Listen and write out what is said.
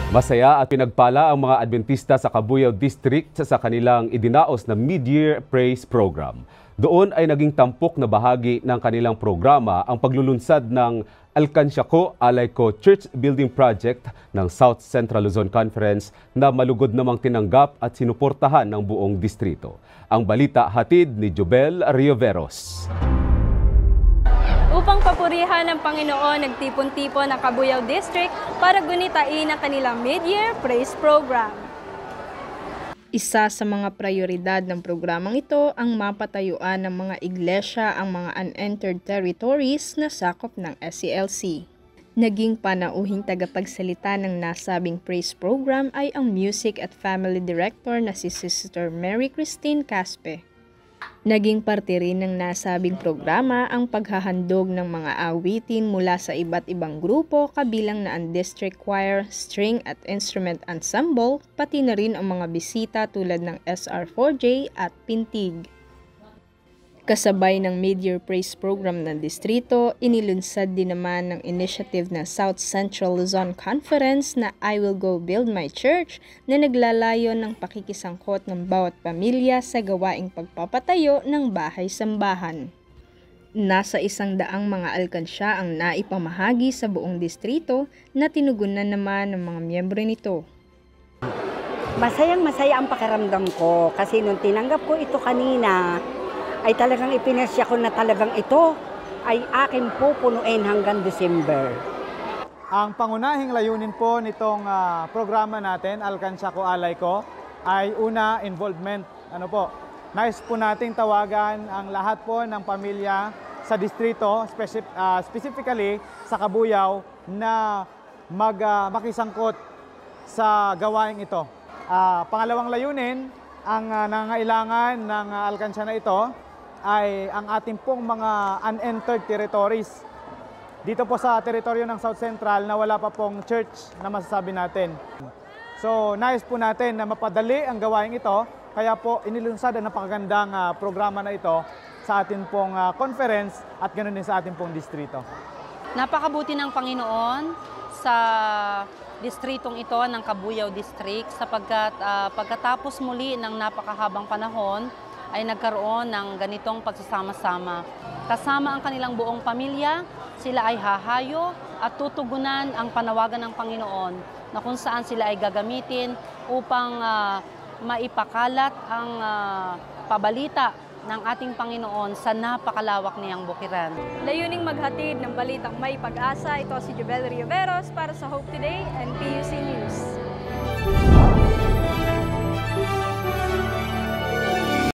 Masaya at pinagpala ang mga Adventista sa Cabuyao District sa kanilang idinaos na Mid-Year Praise Program. Doon ay naging tampok na bahagi ng kanilang programa ang paglulunsad ng Alkansya Ko, Alay Ko Church Building Project ng South Central Luzon Conference na malugod namang tinanggap at sinuportahan ng buong distrito. Ang balita hatid ni Jobel Rioveros. Upang papurihan ng Panginoon, nagtipon-tipon ang Cabuyao District para gunitain ang kanilang Mid-Year Praise Program. Isa sa mga prioridad ng programang ito ang mapatayuan ng mga iglesia ang mga unentered territories na sakop ng SCLC. Naging panauhing tagapagsalita ng nasabing praise program ay ang Music at Family Director na si Sister Mary Christine Caspe. Naging parte rin ng nasabing programa ang paghahandog ng mga awitin mula sa iba't ibang grupo kabilang na ang District Choir, String at Instrument Ensemble, pati na rin ang mga bisita tulad ng SR4J at Pintig. Kasabay ng Mid-Year Praise Program ng distrito, inilunsad din naman ng initiative ng South Central Luzon Conference na I Will Go Build My Church na naglalayon ng pakikisangkot ng bawat pamilya sa gawaing pagpapatayo ng bahay-sambahan. Nasa 100 mga alkansya ang naipamahagi sa buong distrito na tinugunan naman ng mga miyembro nito. Masayang-masaya ang pakiramdam ko kasi nung tinanggap ko ito kanina, ay talagang ipinasya ko na talagang ito ay aking pupunuin hanggang December. Ang pangunahing layunin po nitong programa natin, Alkansya Ko, Alay Ko, ay una, involvement. Nais po nating tawagan ang lahat po ng pamilya sa distrito, specifically sa Cabuyao, na makisangkot sa gawaing ito. Pangalawang layunin, ang nangangailangan ng alkansya na ito ay ang ating pong mga unentered territories. Dito po sa teritoryo ng South Central na wala pa pong church na masasabi natin. So, nais po natin na mapadali ang gawain ito, kaya po inilunsad ang napakagandang programa na ito sa ating pong conference at ganoon din sa ating pong distrito. Napakabuti ng Panginoon sa distritong ito ng Cabuyao District sapagkat pagkatapos muli ng napakahabang panahon ay nagkaroon ng ganitong pagsasama-sama. Kasama ang kanilang buong pamilya, sila ay hahayo at tutugunan ang panawagan ng Panginoon na kung saan sila ay gagamitin upang maipakalat ang pabalita ng ating Panginoon sa napakalawak niyang bukiran. Layuning maghatid ng balitang may pag-asa, ito si Jobel Rioveros para sa Hope Today and PUC